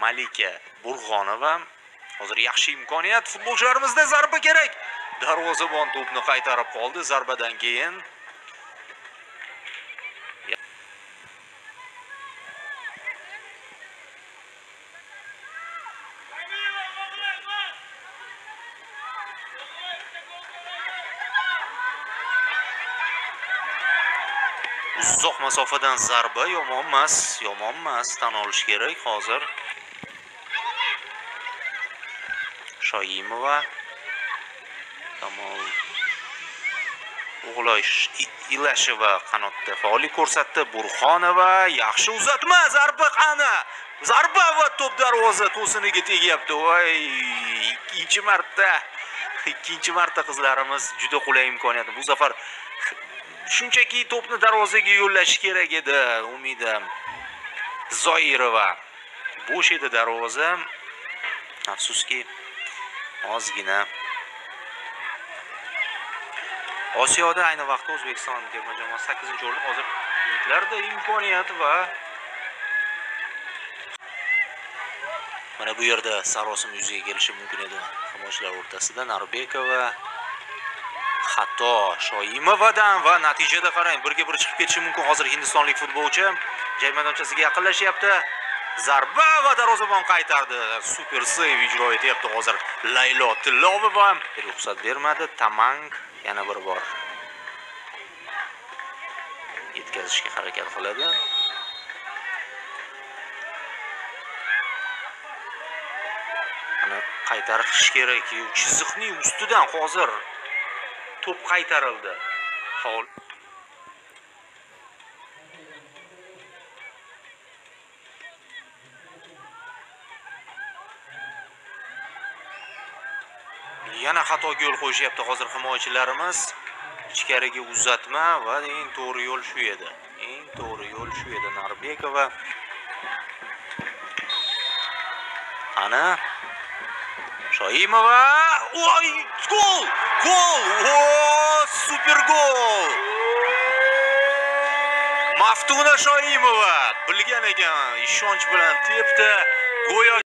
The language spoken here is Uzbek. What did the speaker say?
Malika Burxonova. Hozir yaxshi imkoniyat, futbolchilarimizda zarba kerak. Darvozabon to'pni qaytarib qoldi zarbadan keyin. Uzoq masofadan zarba yomon emas, tan olish kerak hozir. Shoimova Kamol Ilasheva qanotda faollik ko'rsatdi. Burxonova yaxshi uzatma, zarba qani. Zarba va to'p darvoza to'siniga tegyapti. Voy, ikkinchi marta qizlarimiz juda qulay imkoniyatni bu safar shunchaki to'pni darvozaga yo'llash kerak edi. Umida Zoirova bo'sh edi darvoza. Afsuski ozgina Osiyoda ayni vaqtda O'zbekiston terma jamoasi 8-o'rinda hozir yigitlarda imkoniyat va mana bu yerda sarosim yuzaga kelishi mumkin edi. Himoyachilar o'rtasida Narbekova xato Shoimovadan va natijada qarang, birga bir chiqib ketishi mumkin. Hozir hindistonlik futbolchi jang maydonchasiga yaqinlashyapti. Zarba va darvozabon qaytardi. Super seyv ijro etyapti hozir Laylo Tillovova. Ruxsat bermadi. Tamang yana bir bor yetkazishga harakat qiladi. Ana qaytarish kerak. Chiziqning ustidan hozir to'p qaytarildi. Faul. Yana xatoga yo'l qo'yishyapti hozir himoyachilarimiz. Ichkariga uzatma va eng to'g'ri yo'l shu edi. Narbekova. Ana Shoimova. Voy, gol! Super gol! Maftuna Shoimova bilgan ekan, ishonch bilan tepdi. Go'yo